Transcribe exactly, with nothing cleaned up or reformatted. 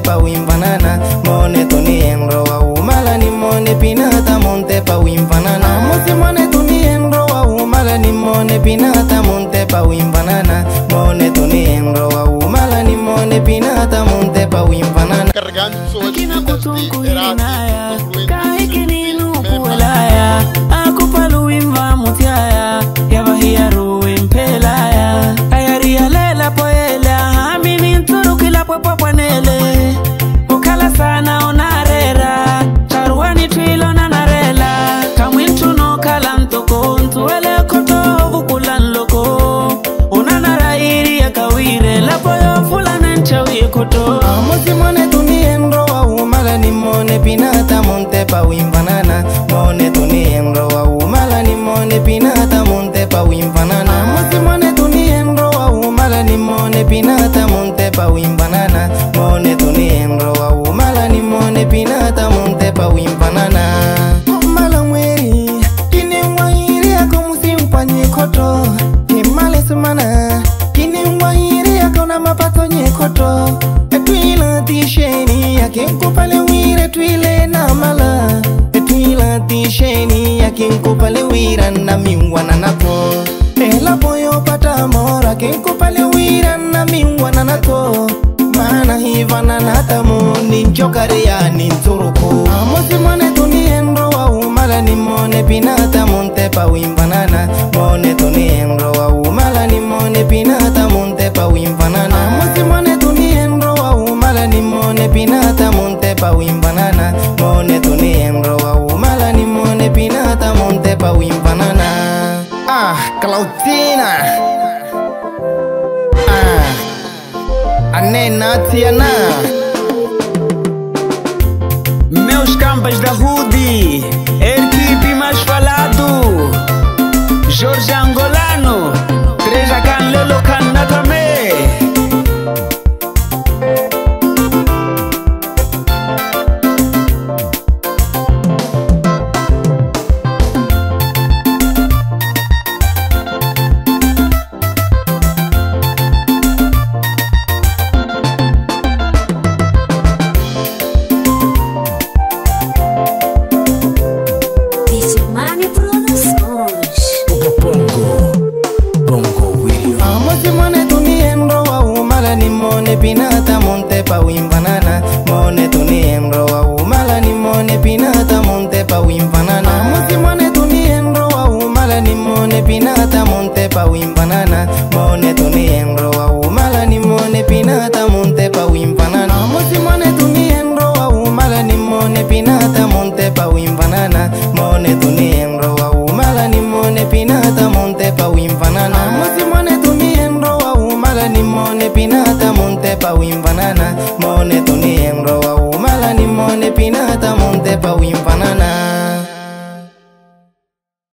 pa wimbanana mone tunienro wa umala ni mone pinata monte pa wimbanana musi mone tunienro wa umala ni mone pinata monte pa wimbanana mone tunienro wa umala ni mone pinata monte pa wimbanana carregando pessoas de Erasmus, aku palu wimba mutiaya yabahia ruwe mpelaya ayaria lela poela amini nturu kila popo panele ukala sana onarera charuani twilo na narela kamwintu no kala ntoko ntuwele koto vukulan loko unanara iri ya kawire lapoyo fulana nchawi koto musi mone tunienro wa umala ni mone pinata monte pa wimbanana mone tunienro wa umala ni mone pinata monte pa wimbanana musi mone tunienro wa umala ni mone pinata monte pa wimbanana mone tunienro wa umala ni mone pinata monte pa wimbanana mala mweri kini wairi yako musi mpanye koto kimale sumana kini wairi yako na mapato nye koto etwila tisheni yake nkupale wire twile na mala etwila tisheni yake nkupale wira na miwana nako ela poyo pata mora ke nkupale wira na miwana nako mana hivana natamu ninchokare ya ninturuko amosi mone tunienro wa umala ni mone pinata monte pa wimbanana mone tunienro wa umala ni mone pinata monte pa wimbanana amosi mone tunienro wa umala ni mone pinata monte pa wimbanana mone tunienro wa umala ni mone pinata monte pa wimbanana ah Claudina ah Anena Tiana meus campas da Rudi equipe mais falado Jorge Angolano Treja can lelo can natame Produções. Bongo, Bongo William. amosi mone tunienro wa umala ni mone pinata monte pa wimbanana mone tunienro wa umala ni mone pinata monte pa wimbanana amosi mone tunienro wa umala ni mone pinata monte pa wimbanana mone tunienro wa umala ni mone pinata monte pa wimbanana amosi mone tunienro wa umala ni mone pinata monte pa wimbanana mone tunienro wa umala ni mone pinata monte pa wimbanana amosi mone tunienro wa umala ni mone pinata